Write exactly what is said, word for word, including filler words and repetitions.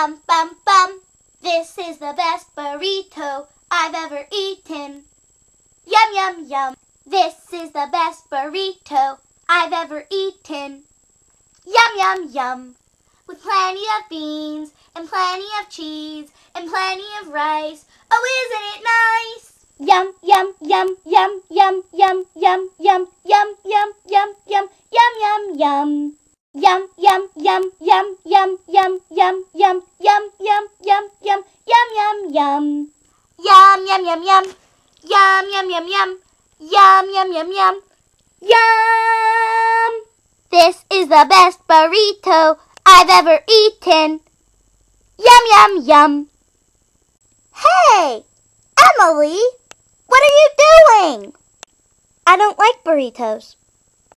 Bum, bum, bum. This is the best burrito I've ever eaten. Yum, yum, yum. This is the best burrito I've ever eaten. Yum, yum, yum. With plenty of beans and plenty of cheese and plenty of rice. Oh, isn't it nice? Yum, yum, yum, yum, yum, yum, yum, yum, yum, yum, yum, yum, yum, yum, yum. Yum, yum, yum, yum, yum, yum, yum, yum, yum, yum, yum, yum, yum, yum, yum. Yum, yum, yum, yum. Yum, yum, yum, yum. Yum, yum, yum, yum. Yum! This is the best burrito I've ever eaten. Yum, yum, yum. Hey, Emily, what are you doing? I don't like burritos.